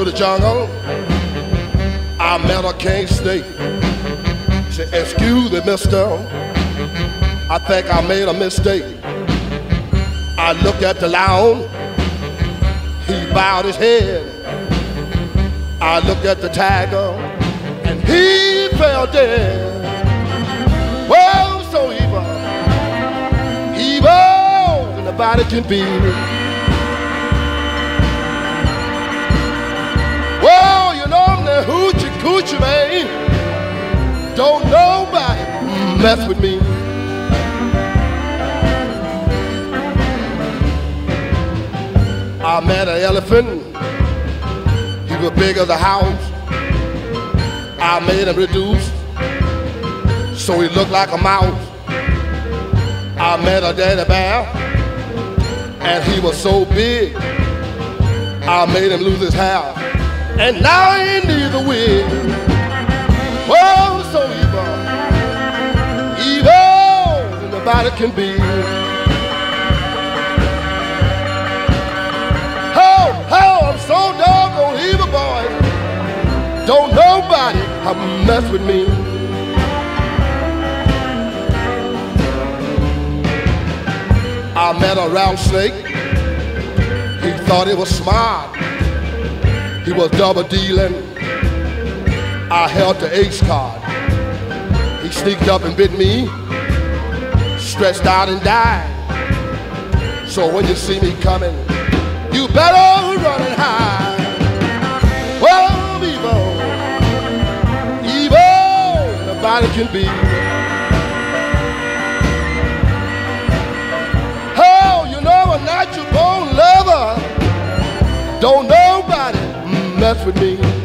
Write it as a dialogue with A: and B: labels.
A: through the jungle, I met a king snake. He said, excuse me, mister, I think I made a mistake. I looked at the lion, he bowed his head. I looked at the tiger, and he fell dead. Well, so evil, evil than the body can be. Well, you know I'm the hoochie coochie man. Don't nobody mess with me. I met an elephant. He was big as a house. I made him reduce so he looked like a mouse. I met a daddy bear, and he was so big I made him lose his hair, and now he needs a wig. Oh, so evil, evil than the body can be. I'm so doggone evil, boy. Don't nobody mess with me. I met a rattlesnake. He thought he was smart. He was double dealing. I held the ace card. He sneaked up and bit me, stretched out and died. So when you see me coming, you better run and hide. Well, I'm evil, evil nobody can be. Oh, you know a natural born lover. Don't nobody mess with me.